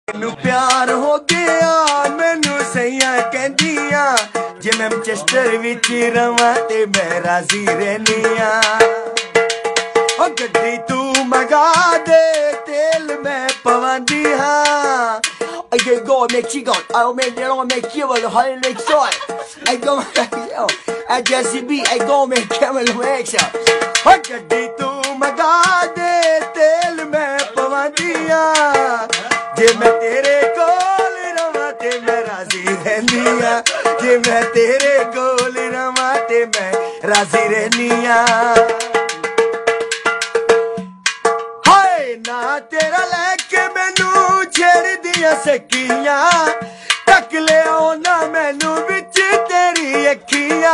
मैनू प्यार हो गया मैनू सैया कहंदियां जे मैनचेस्टर विच रवां ते मैं राजी रहनिया। ओ गड्डी तू मंगा दे तेल मैं पवांदी हां। I can go and make chicken. I'll make it on make you a honey make soy. I go at Jesse B. I go make camel make up. I get tu magade tel mein pavandiya. Je main tere kol rawa te main razi rehniya. Je main tere kol rawa te main razi rehniya. ना तेरा लेके मैनू छेड़ दिया सकियां तक ले ना मैनू बिच तेरी अखियां।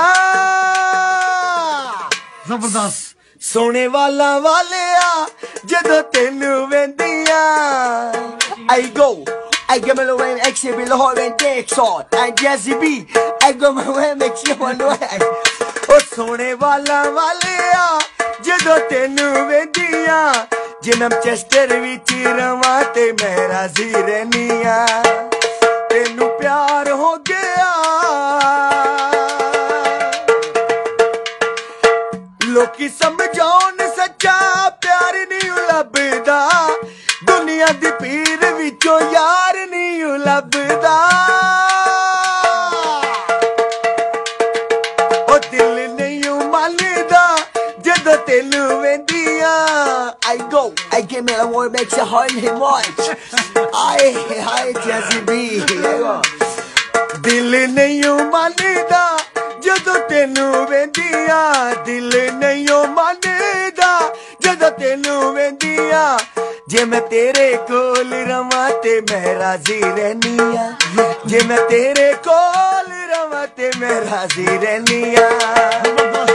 जबरदस्त सोने वाला वालिया जदों तेनू वेंदियां I go I give me the way X be the whole and takes on and Jesse B I go my way makes you one way ओ सोने वाला वालिया जदों तेनू वेंदियां जे मैनचेस्टर विच रवां ते मैं राजी रहनिया। तेनू प्यार हो गया लोकी समझाउन सच्चा प्यार नहीं लभदा दुनिया दी पीर विचों यार नहीं लभदा। ओ दिल नहीं मनदा जदों तेनू वेंदियां I go, I give me a more makes a heart him watch. I Jesse B. दिल नहीं मनदा जदों तेनू वेंदियां दिल नहीं मनदा जदों तेनू वेंदियां जे मैं तेरे कोल रवां ते मैं राजी रहनिया। जे मैं तेरे कोल रवां ते मैं राजी रहनिया।